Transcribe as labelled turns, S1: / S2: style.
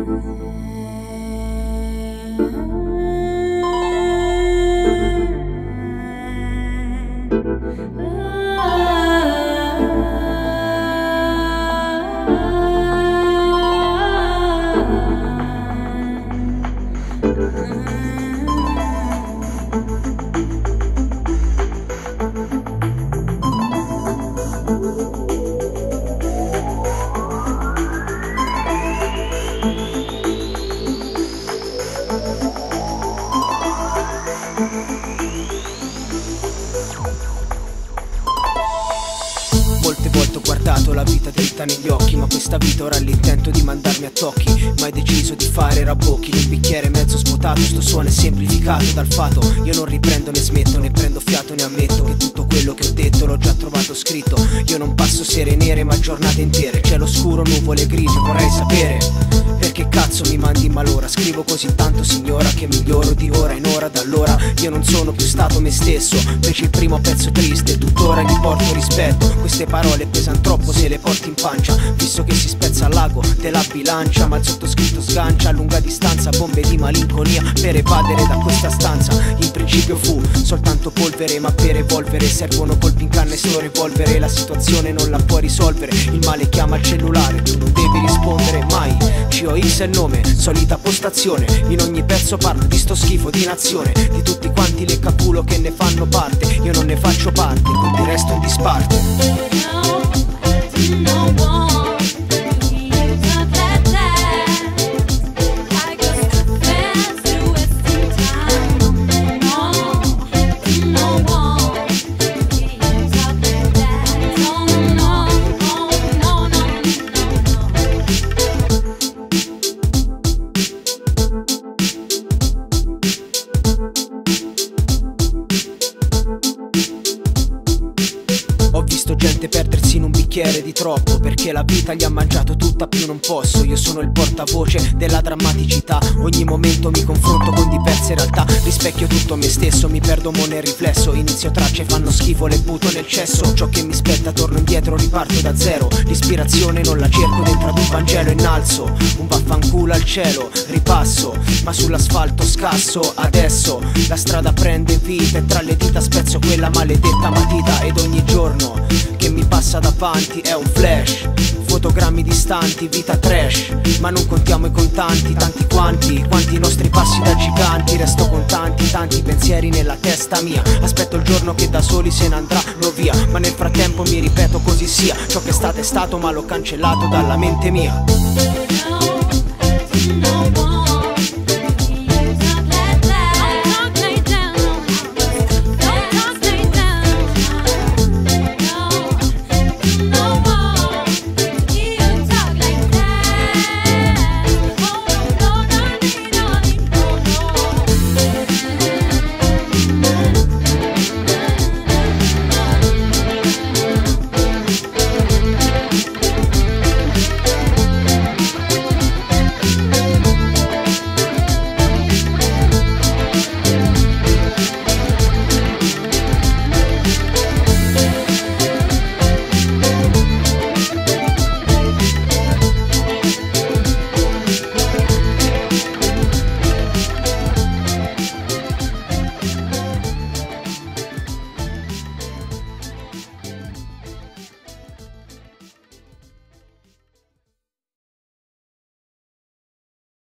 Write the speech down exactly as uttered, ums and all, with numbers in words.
S1: Molte volte ho guardato la vita dritta negli occhi, ma questa vita ora ha l'intento di mandarmi a tocchi. Mai deciso di fare rabocchi, in un bicchiere mezzo svuotato sto suono è semplificato dal fato. Io non riprendo né smetto, né prendo fiato né ammetto che tutto quello che ho detto l'ho già trovato scritto. Io non passo sere nere ma giornate intere, cielo scuro, nuvole grigie, vorrei sapere perché cazzo mi mandi in malora. Scrivo così tanto signora che miglioro di ora in ora. Da allora io non sono più stato me stesso, feci il primo pezzo triste, tuttora gli porto rispetto. Queste parole pesano troppo se le porti in pancia, visto che si spezza al lago della bilancia. Ma il sottoscritto sgancia a lunga distanza bombe di malinconia per evadere da questa stanza. In principio fu soltanto polvere, ma per evolvere servono colpi in canna e solo revolvere. La situazione non la può risolvere, il male chiama il cellulare, tu non devi rispondere mai. C O X è il nome, solita postazione, in ogni pezzo parlo di sto schifo di nazione, di tutti quanti le caculo che ne fanno parte. Io non ne faccio parte, quindi resto in disparte. Ho visto gente perdersi in un bicchiere di troppo, perché la vita gli ha mangiato tutta più non posso. Io sono il portavoce della drammaticità, ogni momento mi confronto con diverse realtà. Rispecchio tutto me stesso, mi perdo mo nel riflesso. Inizio tracce, fanno schifo, le butto nel cesso. Ciò che mi spetta torno indietro, riparto da zero. L'ispirazione non la cerco dentro ad un Vangelo, innalzo un vaffanculo al cielo, ripasso, ma sull'asfalto scasso. Adesso la strada prende vita e tra le dita spezzo quella maledetta matita. Ed ogni giorno che mi passa davanti è un flash, fotogrammi distanti, vita trash, ma non contiamo i contanti, tanti quanti, quanti i nostri passi da giganti. Resto con tanti, tanti pensieri nella testa mia, aspetto il giorno che da soli se ne andranno via, ma nel frattempo mi ripeto così sia, ciò che è stato è stato ma l'ho cancellato dalla mente mia.